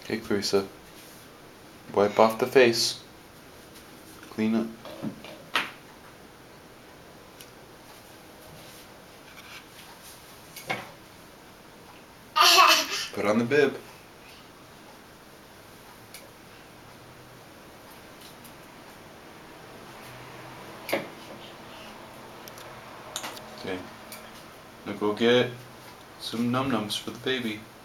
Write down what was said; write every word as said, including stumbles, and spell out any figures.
Okay, Carissa. Wipe off the face. Clean up. Put on the bib. Okay. Now go get some num nums for the baby.